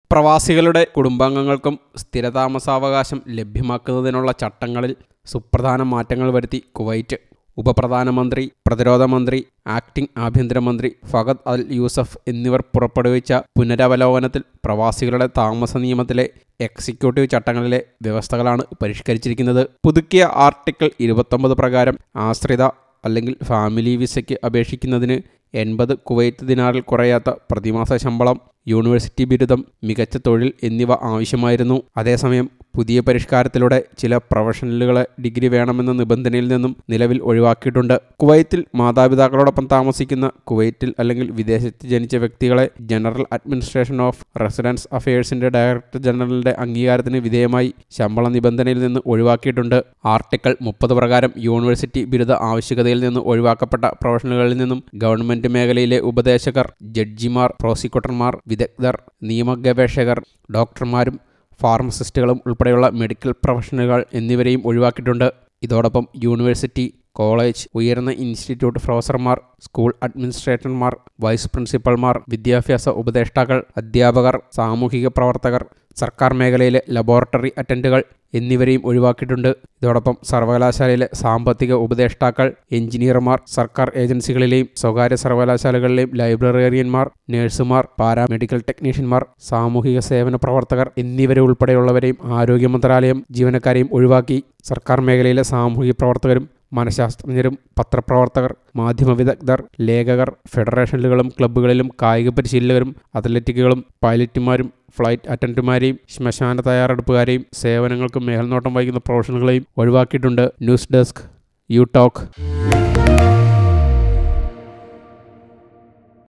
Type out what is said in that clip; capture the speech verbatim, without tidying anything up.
പ്രവാസികളുടെ കുടുംബാംഗങ്ങൾക്കും സ്ഥിരതാമസാവകാശം ലഭ്യമാക്കുന്നതിനുള്ള ചട്ടങ്ങളിൽ സുപ്രധാന മാറ്റങ്ങൾ വരുത്തി കുവൈറ്റ്. ഉപപ്രധാനമന്ത്രി, പ്രതിരോധ മന്ത്രി, ആക്ടിംഗ് ആഭ്യന്തരമന്ത്രി ഫഹദ് അൽ യൂസഫ് എന്നിവർ പുറപ്പെടുവിച്ച പുനരവലോകനത്തിൽ പ്രവാസികളുടെ താമസ നിയമത്തിലെ എക്സിക്യൂട്ടീവ് ചട്ടങ്ങളിലെ വ്യവസ്ഥകളാണ് പരിഷ്കരിച്ചിരിക്കുന്നത്. പുതുക്കിയ ആർട്ടിക്കിൾ ഇരുപത്തൊമ്പത് പ്രകാരം ആശ്രിത അല്ലെങ്കിൽ ഫാമിലി വിസയ്ക്ക് അപേക്ഷിക്കുന്നതിന് എൺപത് കുവൈറ്റ് ദിനാറിൽ കുറയാത്ത പ്രതിമാസ ശമ്പളം, യൂണിവേഴ്സിറ്റി ബിരുദം, മികച്ച തൊഴിൽ എന്നിവ ആവശ്യമായിരുന്നു. അതേസമയം പുതിയ പരിഷ്കാരത്തിലൂടെ ചില പ്രൊഫഷണലുകളെ ഡിഗ്രി വേണമെന്ന നിബന്ധനയിൽ നിന്നും നിലവിൽ ഒഴിവാക്കിയിട്ടുണ്ട്. കുവൈത്തിൽ മാതാപിതാക്കളോടൊപ്പം താമസിക്കുന്ന കുവൈറ്റിൽ അല്ലെങ്കിൽ വിദേശത്ത് ജനിച്ച വ്യക്തികളെ ജനറൽ അഡ്മിനിസ്ട്രേഷൻ ഓഫ് റെസിഡൻസ് അഫയേഴ്സിന്റെ ഡയറക്ടർ ജനറലിന്റെ അംഗീകാരത്തിന് വിധേയമായി ശമ്പള നിബന്ധനയിൽ നിന്ന് ഒഴിവാക്കിയിട്ടുണ്ട്. ആർട്ടിക്കിൾ മുപ്പത് പ്രകാരം യൂണിവേഴ്സിറ്റി ബിരുദ ആവശ്യകതയിൽ നിന്ന് ഒഴിവാക്കപ്പെട്ട പ്രൊഫഷണലുകളിൽ നിന്നും ഗവൺമെന്റ് മേഖലയിലെ ഉപദേശകർ, ജഡ്ജിമാർ, പ്രോസിക്യൂട്ടർമാർ, വിദഗ്ധർ, നിയമഗവേഷകർ, ഡോക്ടർമാരും ഫാർമസിസ്റ്റുകളും ഉൾപ്പെടെയുള്ള മെഡിക്കൽ പ്രൊഫഷണലുകൾ എന്നിവരെയും ഒഴിവാക്കിയിട്ടുണ്ട്. ഇതോടൊപ്പം യൂണിവേഴ്സിറ്റി, കോളേജ്, ഉയർന്ന ഇൻസ്റ്റിറ്റ്യൂട്ട് പ്രൊഫസർമാർ, സ്കൂൾ അഡ്മിനിസ്ട്രേറ്റർമാർ, വൈസ് പ്രിൻസിപ്പൽമാർ, വിദ്യാഭ്യാസ ഉപദേഷ്ടാക്കൾ, അധ്യാപകർ, സാമൂഹിക പ്രവർത്തകർ, സർക്കാർ മേഖലയിലെ ലബോറട്ടറി അറ്റൻഡുകൾ എന്നിവരെയും ഒഴിവാക്കിയിട്ടുണ്ട്. ഇതോടൊപ്പം സർവകലാശാലയിലെ സാമ്പത്തിക ഉപദേഷ്ടാക്കൾ, എഞ്ചിനീയർമാർ, സർക്കാർ ഏജൻസികളിലെയും സ്വകാര്യ സർവകലാശാലകളിലെയും ലൈബ്രറിയന്മാർ, നഴ്സുമാർ, പാരാമെഡിക്കൽ ടെക്നീഷ്യന്മാർ, സാമൂഹിക സേവന പ്രവർത്തകർ എന്നിവരെ ഉൾപ്പെടെയുള്ളവരെയും ആരോഗ്യ മന്ത്രാലയം ജീവനക്കാരെയും ഒഴിവാക്കി. സർക്കാർ മേഖലയിലെ സാമൂഹിക പ്രവർത്തകരും മനഃശാസ്ത്രജ്ഞരും, പത്രപ്രവർത്തകർ, മാധ്യമ വിദഗ്ധർ, ലേഖകർ, ഫെഡറേഷനുകളും ക്ലബ്ബുകളിലും കായിക പരിശീലകരും, അത്ലറ്റിക്കുകളും, പൈലറ്റുമാരും, ഫ്ലൈറ്റ് അറ്റൻഡന്റുമാരെയും, ശ്മശാന തയ്യാറെടുപ്പുകാരെയും, സേവനങ്ങൾക്ക് മേൽനോട്ടം വഹിക്കുന്ന പ്രൊഫഷണലുകളെയും ഒഴിവാക്കിയിട്ടുണ്ട്. News desk, you talk.